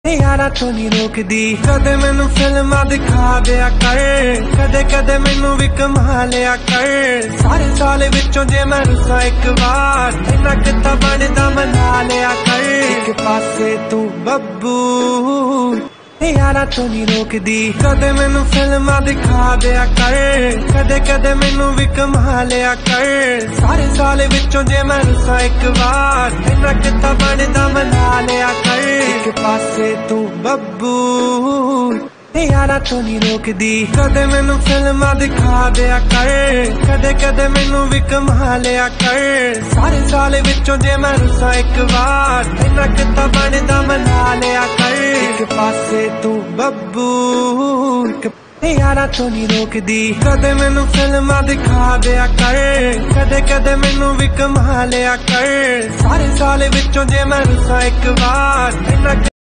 यारा तो नहीं रोकदी कदे मैनू फिल्मां दिखा दिया कर, कदे कदे मैनू भी कमा लिया कर। सारे साल विचों जे मैं रुसा एक बार इन्ना किता बनदा मना लिया कर। एक पासे तू बब्बू यारा तो नहीं रोकदी कदे मैनू फिल्मां दिखा दिया कर, कदे कदे मैनू भी कमा लिया कर। सारे साल विचों जे मैं रुसा एक बार इन्ना किता बनदा मना लिया कर। एक पासे तू बब्बू यारा तो नहीं रोकदी कदे मैनू फिल्मां दिखा दिया कर, कदे कदे मैनू भी कमा लिया कर। सारे साल विचों जे मैं रुसा एक बार इन्ना किता बनदा मना लिया कर। एक पासे तू बब्बू यारा तो नहीं रोकदी कदे मैनू फिल्मां दिखा दिया कर, कदे कदे मैनू भी कमा लिया कर। सारे साल विचों जे मैं रुसा एक बार इन्ना